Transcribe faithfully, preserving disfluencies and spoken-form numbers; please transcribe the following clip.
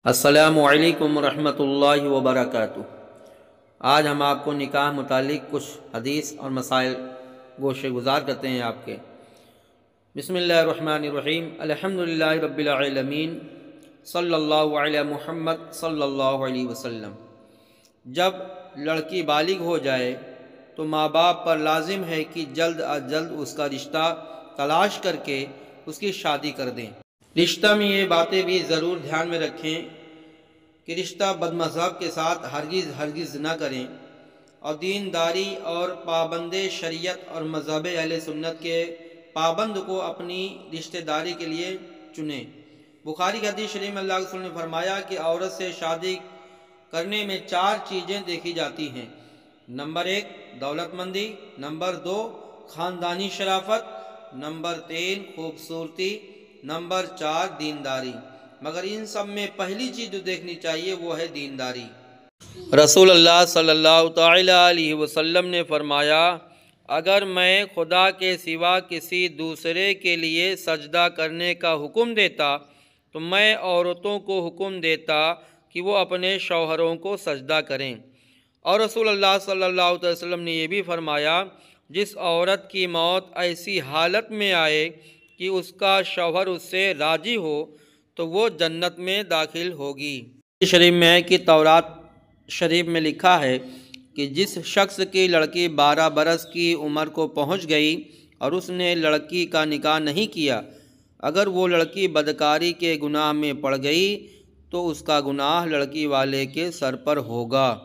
السلام علیکم ورحمۃ اللہ وبرکاتہ۔ آج ہم آپ کو نکاح متعلق کچھ حدیث اور مسائل گوشے گزار کرتے ہیں آپ کے۔ بسم اللہ الرحمن الرحیم، الحمدللہ رب العالمین، صلی اللہ علی محمد صلی اللہ علیہ وسلم۔ جب لڑکی بالغ ہو جائے تو ماں باپ پر لازم ہے کہ جلد از جلد اس کا رشتہ تلاش کر کے اس کی شادی کر دیں۔ رشتہ میں یہ باتیں بھی ضرور دھیان میں رکھیں کہ رشتہ بد مذہب کے ساتھ ہرگز ہرگز نہ کریں، اور دینداری اور پابند شریعت اور مذہب اہل سنت کے پابند کو اپنی رشتہ داری کے لیے چنیں۔ بخاری کی حدیث شریف میں اللہ کے رسول نے فرمایا کہ عورت سے شادی کرنے میں چار چیزیں دیکھی جاتی ہیں۔ نمبر ایک دولت مندی، نمبر دو خاندانی شرافت، نمبر تین خوبصورتی، نمبر چار دینداری، مگر ان سب میں پہلی چیز جو دیکھنی چاہیے وہ ہے دینداری۔ رسول اللہ صلی اللہ تعالی علیہ وسلم نے فرمایا، اگر میں خدا کے سوا کسی دوسرے کے لیے سجدہ کرنے کا حکم دیتا تو میں عورتوں کو حکم دیتا کہ وہ اپنے شوہروں کو سجدہ کریں۔ اور رسول اللہ صلی اللہ علیہ وسلم نے یہ بھی فرمایا، جس عورت کی موت ایسی حالت میں آئے کہ اس کا شوہر اس سے راضی ہو تو وہ جنت میں داخل ہوگی۔ شریف میں ہے کہ تورات شریف میں لکھا ہے کہ جس شخص کی لڑکی بارہ برس کی عمر کو پہنچ گئی اور اس نے لڑکی کا نکاح نہیں کیا، اگر وہ لڑکی بدکاری کے گناہ میں پڑ گئی تو اس کا گناہ لڑکی والے کے سر پر ہوگا۔